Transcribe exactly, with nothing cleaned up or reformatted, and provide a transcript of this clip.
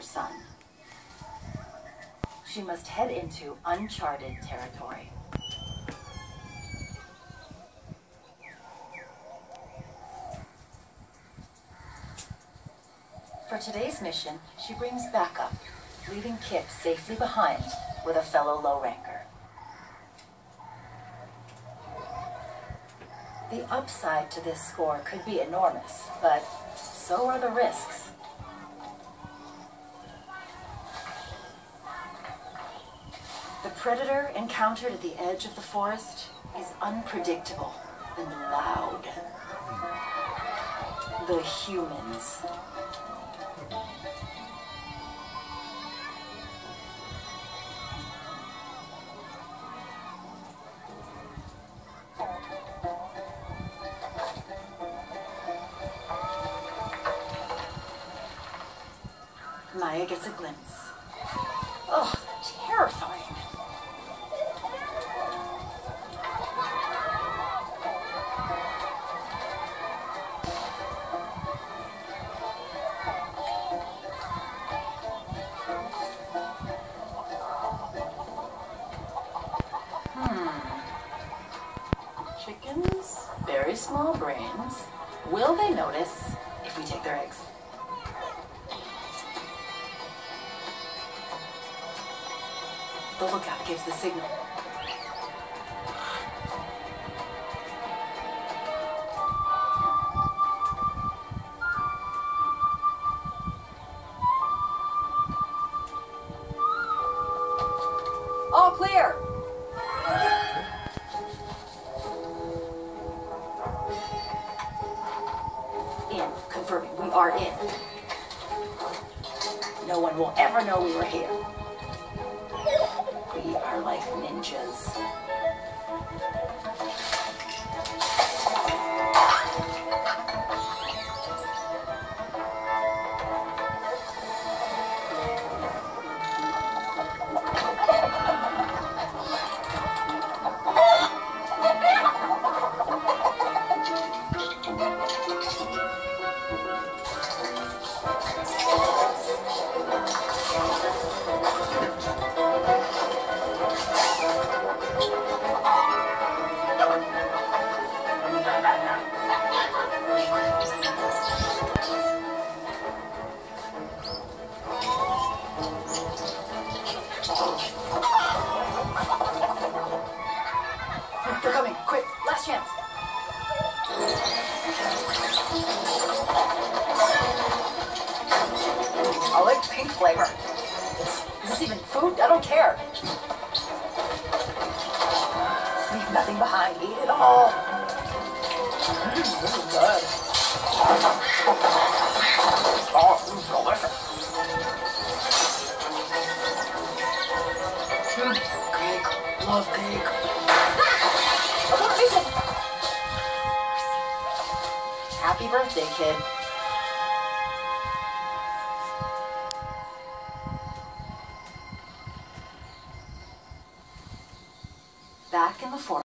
son. She must head into uncharted territory. For today's mission, she brings backup, leaving Kip safely behind with a fellow low-ranker. The upside to this score could be enormous, but so are the risks. The predator encountered at the edge of the forest is unpredictable and loud. The humans. Maya gets a glimpse. Oh, terrifying. Hmm. Chickens, very small brains. Will they notice if we take their eggs? The lookout gives the signal. All clear! In. Confirming. We are in. No one will ever know we were here. We are like ninjas. They're coming. Quick, last chance. I like pink flavor. Is, is this even food? I don't care. Leave nothing behind. Eat it all. Mm, this is good. Oh, this is delicious. Mm, cake. Love cake. Happy birthday, kid.